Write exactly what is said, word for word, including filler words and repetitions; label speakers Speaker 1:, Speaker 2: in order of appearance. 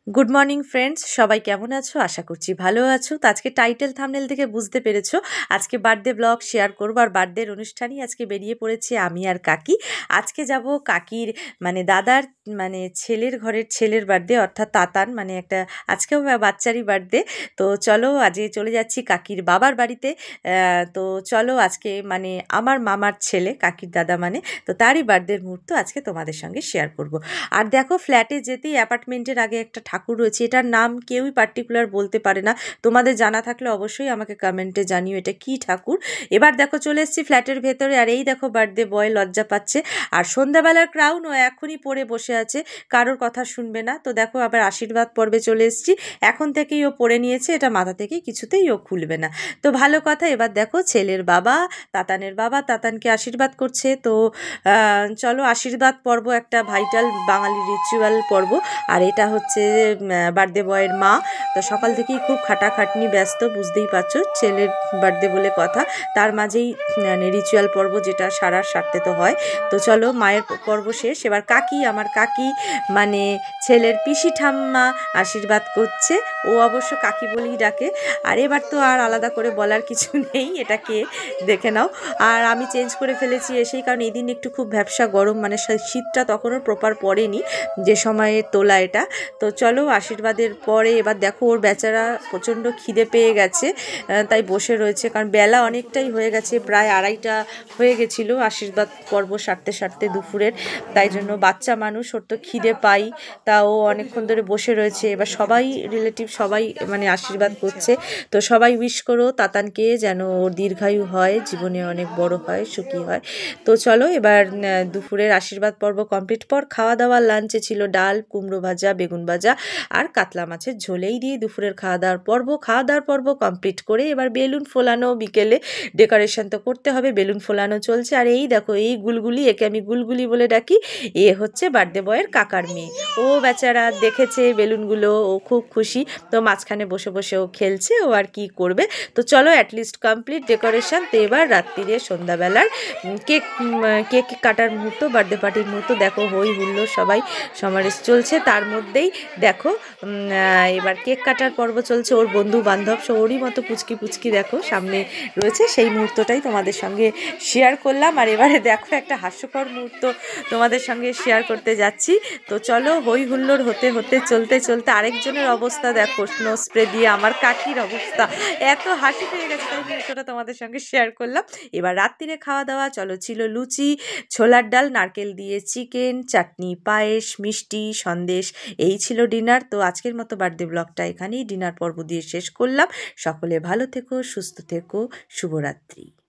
Speaker 1: Good morning friends, সবাই কেমন আছো? আশা করছি ভালো আছো। তো আজকে টাইটেল থাম্বনেল থেকে বুঝতে পেরেছো আজকে বার্থডে ব্লগ শেয়ার করবো, আর বার্থডের অনুষ্ঠানই আজকে বেরিয়ে পড়েছে আমি আর কাকি। আজকে যাব কাকির মানে দাদার মানে ছেলের ঘরের ছেলের বার্থডে, অর্থাৎ তাতান মানে একটা আজকেও বাচ্চারই বার্থডে। তো চলো আজকে চলে যাচ্ছি কাকির বাবার বাড়িতে। তো চলো আজকে মানে আমার মামার ছেলে কাকির দাদা মানে, তো তারই বার্থডের মুহূর্ত আজকে তোমাদের সঙ্গে শেয়ার করব। আর দেখো ফ্ল্যাটে যেতেই অ্যাপার্টমেন্টের আগে একটা ঠাকুর রয়েছে, এটার নাম কেউই পার্টিকুলার বলতে পারে না। তোমাদের জানা থাকলে অবশ্যই আমাকে কমেন্টে জানিও এটা কি ঠাকুর। এবার দেখো চলে এসেছি ফ্ল্যাটের ভেতরে, আর এই দেখো বার্থডে বয় লজ্জা পাচ্ছে, আর সন্ধ্যাবেলার ক্রাউন ও এখনই পরে বসে আছে, কারোর কথা শুনবে না। তো দেখো আবার আশীর্বাদ পর্বে চলে এসেছি, এখন থেকেই ও পরে নিয়েছে, এটা মাথা থেকে কিছুতেই ও খুলবে না। তো ভালো কথা। এবার দেখো ছেলের বাবা তাতানের বাবা তাতানকে আশীর্বাদ করছে। তো চলো আশীর্বাদ পর্ব একটা ভাইটাল বাঙালি রিচুয়াল পর্ব, আর এটা হচ্ছে বার্থডে বয়ের মা। তো সকাল থেকেই খুব খাটাখাটনি ব্যস্ত, বুঝতেই পারছো ছেলের বার্থডে বলে কথা, তার মাঝেই মানে রিচুয়াল পর্ব যেটা সারার স্বার্থে তো হয়। তো চলো মায়ের পর্ব শেষ, এবার কাকি আমার কাকি মানে ছেলের পিসি ঠাম্মা আশীর্বাদ করছে, ও অবশ্য কাকি বলেই ডাকে। আর এবার তো আর আলাদা করে বলার কিছু নেই, এটাকে দেখে নাও। আর আমি চেঞ্জ করে ফেলেছি এসেই, কারণ এই দিন একটু খুব ভ্যাবসা গরম, মানে শীতটা তখনও প্রপার পড়েনি যে সময়ে তোলা এটা। তো চলো আশীর্বাদের পরে এবার দেখো ওর বেচারা প্রচণ্ড খিদে পেয়ে গেছে, তাই বসে রয়েছে, কারণ বেলা অনেকটাই হয়ে গেছে, প্রায় আড়াইটা হয়ে গেছিলো আশীর্বাদ পর্ব সারতে সারতে দুপুরের। তাই জন্য বাচ্চা মানুষ, ওর তো খিদে পাই, তা ও অনেকক্ষণ ধরে বসে রয়েছে। এবার সবাই রিলেটিভ সবাই মানে আশীর্বাদ করছে। তো সবাই উইশ করো তাতানকে যেন ওর দীর্ঘায়ু হয়, জীবনে অনেক বড় হয়, সুখী হয়। তো চলো এবার দুপুরের আশীর্বাদ পর্ব কমপ্লিট পর খাওয়া দাওয়া লাঞ্চে ছিল ডাল, কুমড়ো ভাজা, বেগুন ভাজা আর কাতলা মাছের ঝোলেই দিয়ে দুপুরের খাওয়া দাওয়ার পর্ব খাওয়া দাওয়ার পর্ব কমপ্লিট করে এবার বেলুন ফোলানো, বিকেলে ডেকোরেশন তো করতে হবে, বেলুন ফোলানো চলছে। আর এই দেখো এই গুলগুলি, একে আমি গুলগুলি বলে ডাকি, এ হচ্ছে বার্থডে বয়ের কাকার মেয়ে। ও বেচারা দেখেছে বেলুনগুলো, ও খুব খুশি, তো মাঝখানে বসে বসে ও খেলছে, ও আর কি করবে। তো চলো অ্যাটলিস্ট কমপ্লিট ডেকোরেশন। তো এবার রাত্রিরে সন্ধ্যাবেলার কেক কেক কাটার মুহূর্ত, বার্থডে পার্টির মুহূর্ত। দেখো হই হুল্লো সবাই সমারেশ চলছে, তার মধ্যেই দেখো এবার কেক কাটার পর্ব চলছে। ওর বন্ধু বান্ধব সব ওরই মতো পুচকি পুচকি দেখো সামনে রয়েছে, সেই মুহূর্তটাই তোমাদের সঙ্গে শেয়ার করলাম। আর এবারে দেখো একটা হাস্যকর মুহূর্ত তোমাদের সঙ্গে শেয়ার করতে যাচ্ছি। তো চলো হই হুল্লোড় হতে হতে চলতে চলতে আরেকজনের অবস্থা দেখো, স্নো স্প্রে দিয়ে আমার কাকির অবস্থা, এত হাসি পেয়ে গেছে, তাই মুহূর্তটা তোমাদের সঙ্গে শেয়ার করলাম। এবার রাত্রিরে খাওয়া দাওয়া চলো ছিল লুচি, ছোলার ডাল, নারকেল দিয়ে চিকেন, চাটনি, পায়েস, মিষ্টি, সন্দেশ, এই ছিল ডিনার। তো আজকের মতো বার্থডে ব্লগটা এখানেই ডিনার পর্ব দিয়ে শেষ করলাম। সকলে ভালো থেকো, সুস্থ থেকো, শুভরাত্রি।